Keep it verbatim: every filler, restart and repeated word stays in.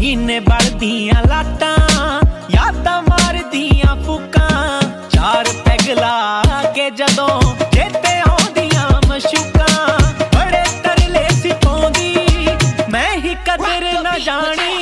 सीने बलदियां लाटां यादां मारदियां फूकां चार पैगला के जदों चेते आउंदियां मशूकां बड़े तरले सी पाउंदी मैं ही कदर ना जानी